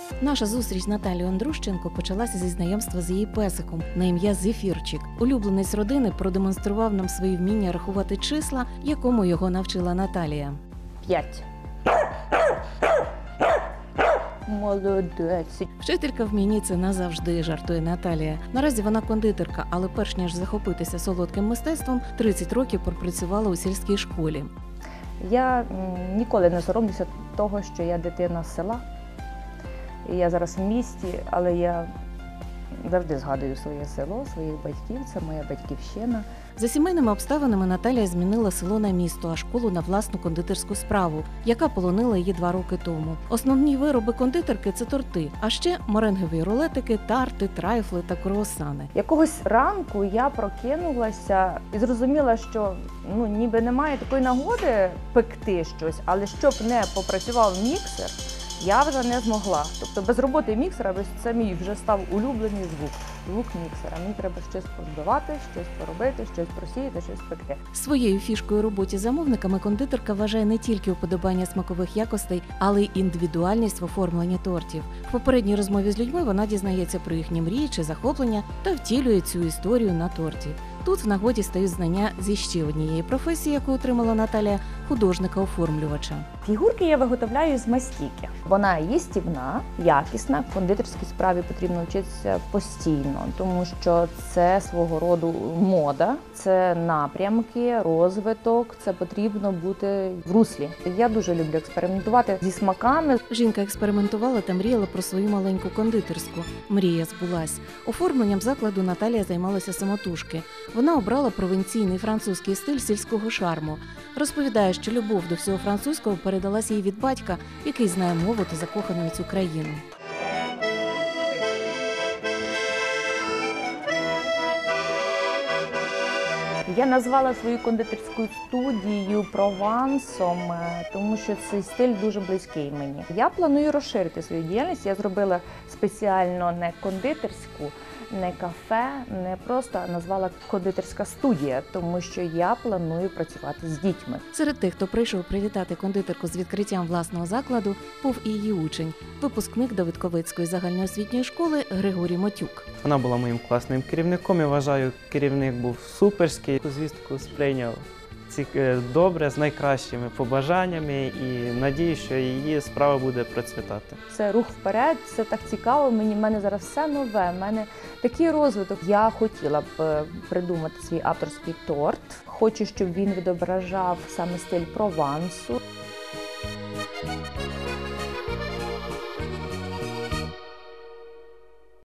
Наша зустріч з Наталією Андрущенко почалася зі знайомства з її песиком на ім'я Зефірчик. Улюбленець родини продемонстрував нам свої вміння рахувати числа, якому його навчила Наталія. 5. Молодець. Вчителька вмінні – це назавжди, жартує Наталія. Наразі вона кондитерка, але перш ніж захопитися солодким мистецтвом, 30 років пропрацювала у сільській школі. Я ніколи не соромлюся того, що я дитина з села. І я зараз в місті, але я завжди згадую своє село, своїх батьків, це моя батьківщина. За сімейними обставинами Наталія змінила село на місто, а школу на власну кондитерську справу, яка полонила її 2 роки тому. Основні вироби кондитерки – це торти, а ще меренгові рулетики, тарти, трайфли та круасани. Якогось ранку я прокинулася і зрозуміла, що ніби немає такої нагоди пекти щось, але щоб не попрацював міксер, я вже не змогла. Тобто без роботи міксера це мій вже став улюблений звук міксера. Мені треба щось позбивати, щось поробити, щось просіяти, щось пекти. Своєю фішкою роботі з замовниками кондитерка вважає не тільки уподобання смакових якостей, але й індивідуальність в оформленні тортів. В попередній розмові з людьми вона дізнається про їхні мрії чи захоплення та втілює цю історію на торті. Тут в нагоді стають знання зі ще однієї професії, яку отримала Наталія – художника-оформлювача. Фігурки я виготовляю з мастіки. Вона їстівна, якісна. В кондитерській справі потрібно вчитися постійно, тому що це свого роду мода, це напрямки, розвиток, це потрібно бути в руслі. Я дуже люблю експериментувати зі смаками. Жінка експериментувала та мріяла про свою маленьку кондитерську. Мрія збулась. Оформленням закладу Наталія займалася самотужки. Вона обрала провінційний французький стиль сільського шарму. Розповідає, що любов до всього французького передалась їй від батька, який знає мову та закоханий у цю країну. Я назвала свою кондитерську студію Провансом, тому що цей стиль дуже близький мені. Я планую розширити свою діяльність. Я зробила спеціально не кондитерську, не кафе, не просто назвала кондитерська студія, тому що я планую працювати з дітьми. Серед тих, хто прийшов привітати кондитерку з відкриттям власного закладу, був і її учень, випускник Давидковицької загальноосвітньої школи Григорій Мотюк. Вона була моїм класним керівником, я вважаю, керівник був суперський. Звістку сприйняв добре, з найкращими побажаннями і надію, що її справа буде процвітати. Це рух вперед, це так цікаво, в мене зараз все нове, в мене такий розвиток. Я хотіла б придумати свій авторський торт. Хочу, щоб він відображав саме стиль Провансу.